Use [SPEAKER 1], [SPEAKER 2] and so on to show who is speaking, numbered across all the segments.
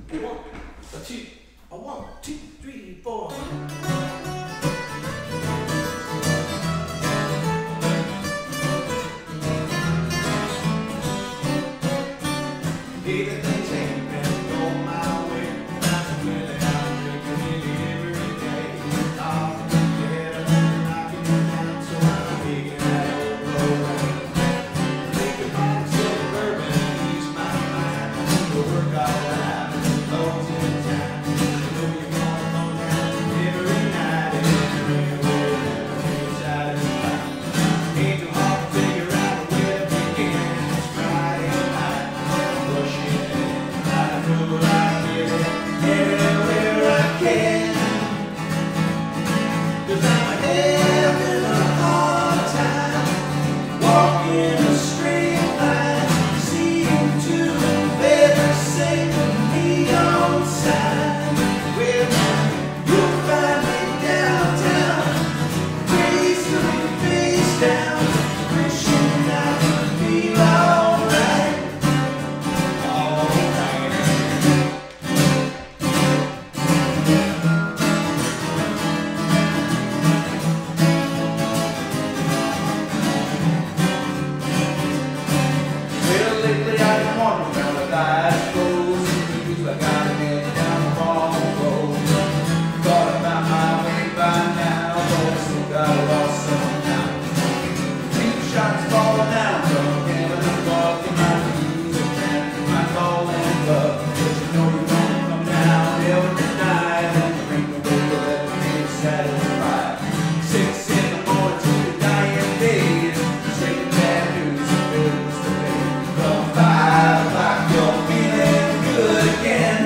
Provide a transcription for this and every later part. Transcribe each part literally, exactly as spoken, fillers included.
[SPEAKER 1] One, a two, a one, two, three, four. Everything's ain't going my way. That's really how I'm drinking nearly every day. Off the head up and knocking it down, so I'm taking that old road. Thinking about some bourbon and ease my mind. The work all out and closing time. You know you're gonna go down every night and everywhere that I'm satisfied. Ain't too hard to figure out where to begin. It's Friday night. Everywhere I can, 'cause I'm having a hard time walking a straight line, seeing to every single neon sign. Well, you'll find me downtown, gracefully face down, wishing I could feel alright. Lately I've been wondering how the life goes. Seems like I've been down the wrong road. Thought about my way by now, but I still got lost somehow. Two shots falling down from heaven above, in my knees and my calling love. But you know you're gonna come down every night and bring the way to let me satisfied. Six in the morning to the dying days, straight bad news and bills to pay. Come five o'clock, you're feeling good again.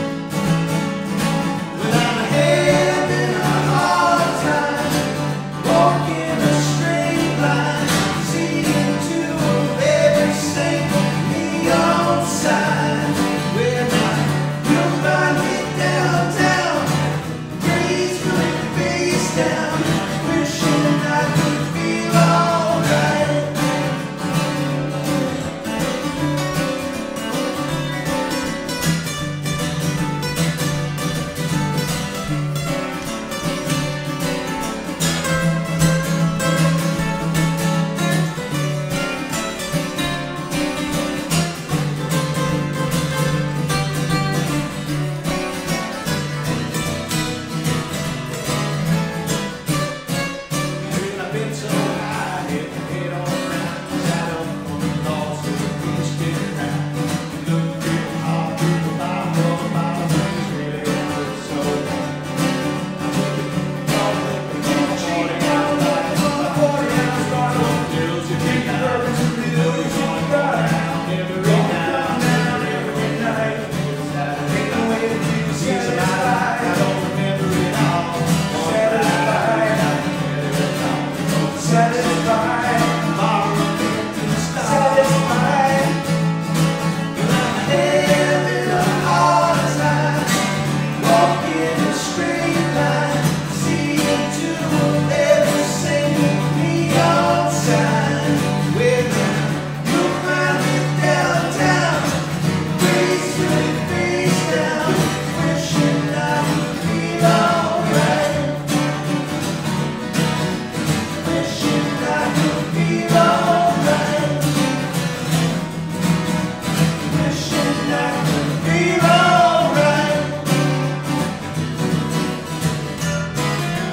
[SPEAKER 1] But I'm having a hard time walking a straight line, seeing to every single neon sign. Well, now you'll find me downtown, gracefully face down, wishing I could feel alright. I've been so high, hit my head on the ground. Sat up on the lawn, so the beach spin around. Looked real hard through the bottle of my things, really hurt so bad. Called up and got forty ounce lights, forty ounce bottle of pills. You take the bourbons and pills, you run around every night, every night. Ain't no way to do this in my life. I don't remember it all. Satisfied. Satisfied, satisfied, but I'm having a hard time walking a straight line, seeing to every single neon sign. Well, you'll find me downtown, gracefully face down, wishing I would feel alright. Wishing I could feel alright. Wishing I could feel alright.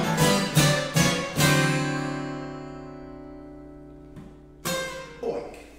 [SPEAKER 1] Boink.